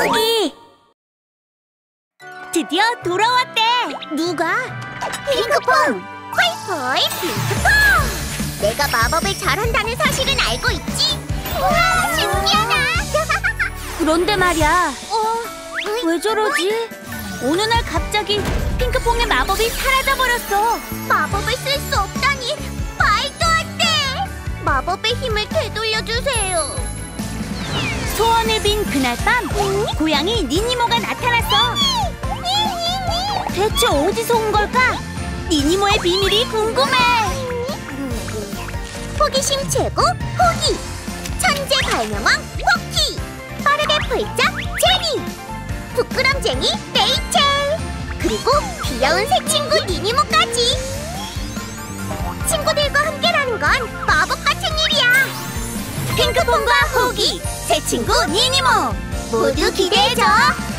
호기! 드디어 돌아왔대! 누가? 핑크퐁! 콰이포의 핑크퐁! 내가 마법을 잘한다는 사실은 알고 있지? 우와, 신기하다! 그런데 말이야, 왜 저러지? 어느 날 갑자기 핑크퐁의 마법이 사라져버렸어. 마법을 쓸 수 없다니 말도 안 돼! 마법의 힘을 되돌려주세요. 소원을 빈 그날 밤, 고양이 니니모가 나타났어. 대체 어디서 온 걸까? 니니모의 비밀이 궁금해. 호기심 최고 호기! 천재 발명왕 포키! 빠르게 풀짝 제니! 부끄럼쟁이 레이첼! 그리고 귀여운 새 친구 니니모까지! 친구들과 함께라는 건 마법 같은 일이야! 핑크퐁과 호기, 새 친구 니니모 모두 기대해줘.